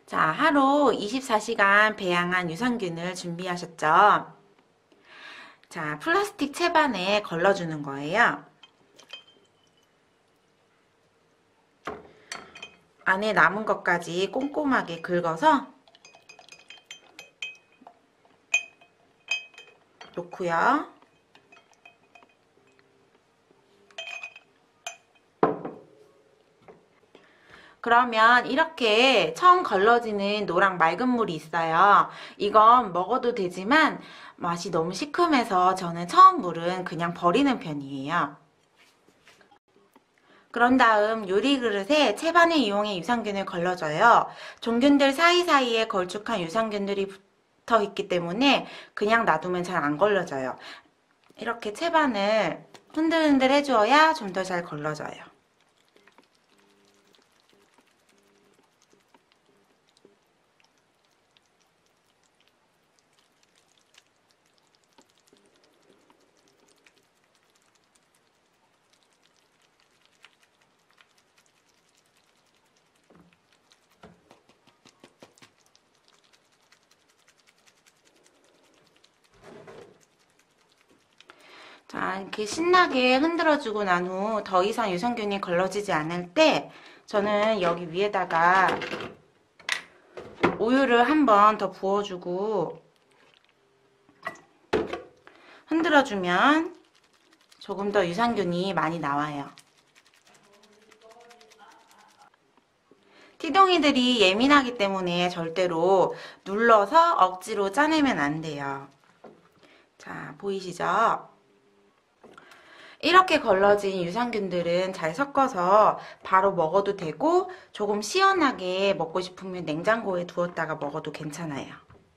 자, 하루 24시간 배양한 유산균을 준비하셨죠? 자, 플라스틱 채반에 걸러주는 거예요. 안에 남은 것까지 꼼꼼하게 긁어서 놓고요. 그러면 이렇게 처음 걸러지는 노랑 맑은 물이 있어요. 이건 먹어도 되지만 맛이 너무 시큼해서 저는 처음 물은 그냥 버리는 편이에요. 그런 다음 요리 그릇에 채반을 이용해 유산균을 걸러줘요. 종균들 사이사이에 걸쭉한 유산균들이 붙어 있기 때문에 그냥 놔두면 잘 안 걸러져요. 이렇게 채반을 흔들흔들 해주어야 좀 더 잘 걸러져요. 자, 이렇게 신나게 흔들어주고 난 후 더 이상 유산균이 걸러지지 않을 때 저는 여기 위에다가 우유를 한 번 더 부어주고 흔들어주면 조금 더 유산균이 많이 나와요. 티동이들이 예민하기 때문에 절대로 눌러서 억지로 짜내면 안 돼요. 자, 보이시죠? 이렇게 걸러진 유산균들은 잘 섞어서 바로 먹어도 되고 조금 시원하게 먹고 싶으면 냉장고에 두었다가 먹어도 괜찮아요.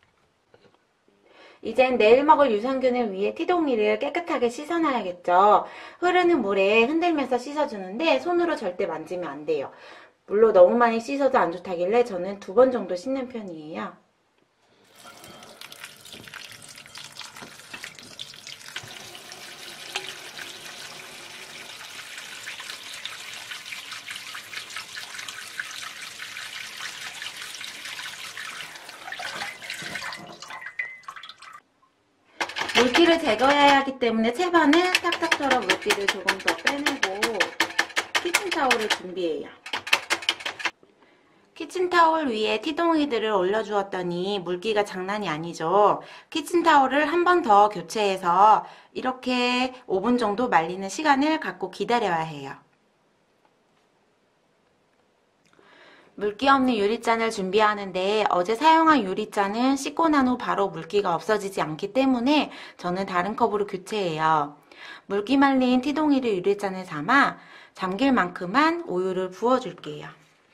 이젠 내일 먹을 유산균을 위해 티동이를 깨끗하게 씻어놔야겠죠. 흐르는 물에 흔들면서 씻어주는데 손으로 절대 만지면 안 돼요. 물로 너무 많이 씻어도 안 좋다길래 저는 2번 정도 씻는 편이에요. 물기를 제거해야 하기 때문에 채반에 탁탁 썰어 물기를 조금 더 빼내고 키친타올을 준비해요. 키친타올 위에 티동이들을 올려주었더니 물기가 장난이 아니죠. 키친타올을 한 번 더 교체해서 이렇게 5분 정도 말리는 시간을 갖고 기다려야 해요. 물기 없는 유리잔을 준비하는데 어제 사용한 유리잔은 씻고 난 후 바로 물기가 없어지지 않기 때문에 저는 다른 컵으로 교체해요. 물기 말린 티동이를 유리잔에 담아 잠길 만큼만 우유를 부어줄게요.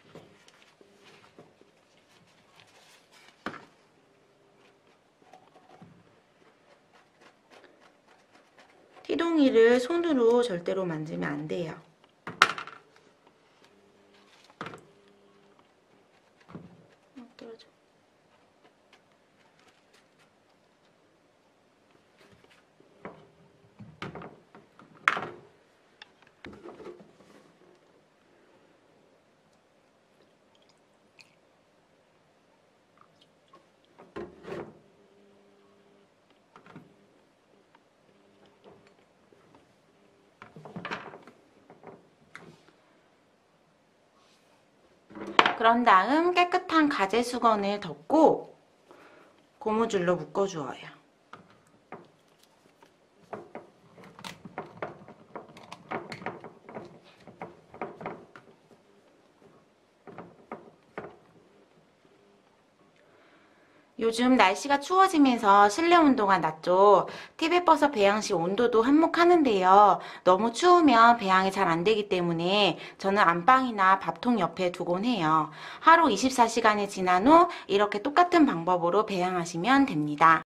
티동이를 손으로 절대로 만지면 안 돼요. 그런 다음 깨끗한 가제 수건을 덮고 고무줄로 묶어주어요. 요즘 날씨가 추워지면서 실내 온도가 낮죠. 티베버섯 배양 시 온도도 한몫하는데요. 너무 추우면 배양이 잘 안 되기 때문에 저는 안방이나 밥통 옆에 두곤 해요. 하루 24시간이 지난 후 이렇게 똑같은 방법으로 배양하시면 됩니다.